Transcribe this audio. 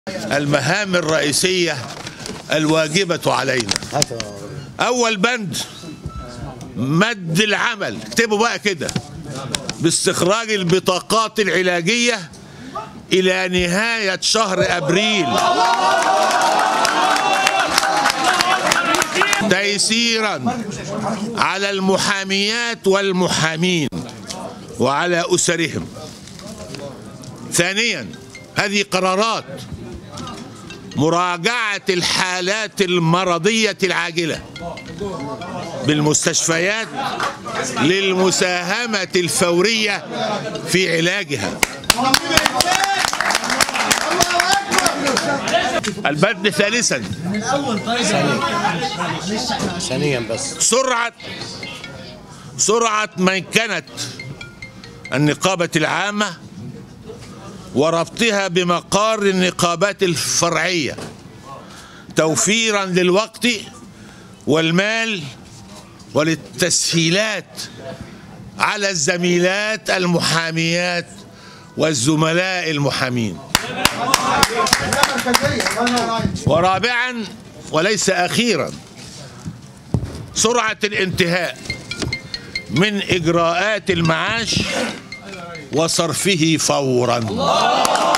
المهام الرئيسية الواجبة علينا. أول بند مد العمل، اكتبوا بقى كده، باستخراج البطاقات العلاجية إلى نهاية شهر أبريل، تيسيرا على المحاميات والمحامين وعلى أسرهم. ثانيا، هذه قرارات مراجعة الحالات المرضية العاجلة بالمستشفيات للمساهمة الفورية في علاجها. البند ثالثا، ثانيا بس، سرعة ميكنة النقابة العامة وربطها بمقار النقابات الفرعية توفيرا للوقت والمال وللتسهيلات على الزميلات المحاميات والزملاء المحامين. ورابعا وليس أخيرا، سرعة الانتهاء من إجراءات المعاش وصرفه فورا.